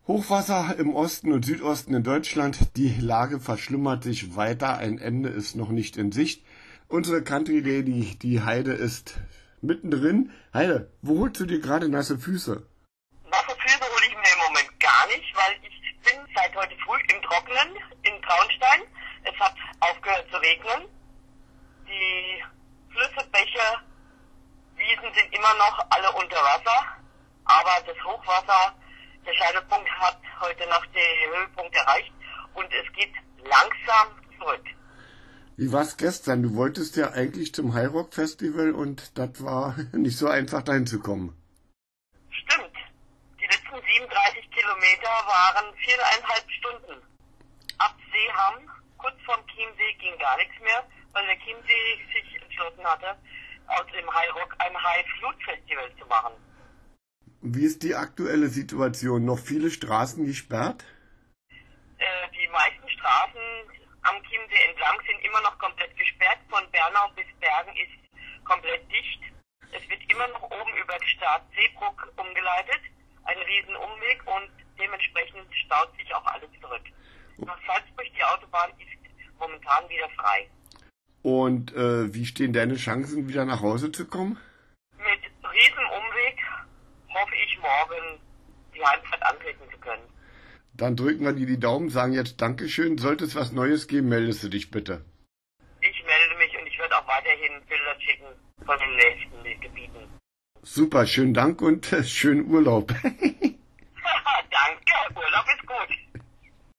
Hochwasser im Osten und Südosten in Deutschland. Die Lage verschlimmert sich weiter. Ein Ende ist noch nicht in Sicht. Unsere Country Lady, die Heide, ist mittendrin. Heide, wo holst du dir gerade nasse Füße? Nasse Füße hole ich mir im Moment gar nicht, weil ich bin seit heute früh im Trockenen in Traunstein. Es hat aufgehört zu regnen. Die Flüsse, Bäche, Wiesen sind immer noch alle unter Wasser. Aber das Hochwasser, der Scheidepunkt hat heute Nacht den Höhepunkt erreicht und es geht langsam zurück. Wie war's gestern? Du wolltest ja eigentlich zum High Rock Festival und das war nicht so einfach, dahin zu kommen. Stimmt. Die letzten 37 Kilometer waren 4,5 Stunden. Ab Seeham, kurz vorm Chiemsee, ging gar nichts mehr, weil der Chiemsee sich entschlossen hatte, aus dem High Rock ein High-Flut-Festival zu machen. Wie ist die aktuelle Situation? Noch viele Straßen gesperrt? Die meisten Straßen am Chiemsee entlang sind immer noch komplett gesperrt. Von Bernau bis Bergen ist komplett dicht. Es wird immer noch oben über Stadt Seebruck umgeleitet. Ein riesen Umweg und dementsprechend staut sich auch alles zurück. Nach Salzburg, die Autobahn ist momentan wieder frei. Und wie stehen deine Chancen, wieder nach Hause zu kommen? Mit riesen Umweg hoffe ich morgen die Heimfahrt antreten zu können. Dann drücken wir dir die Daumen, sagen jetzt Dankeschön. Sollte es was Neues geben, meldest du dich bitte. Ich melde mich und ich werde auch weiterhin Bilder schicken von den nächsten Gebieten. Super, schönen Dank und schönen Urlaub. Danke, Urlaub ist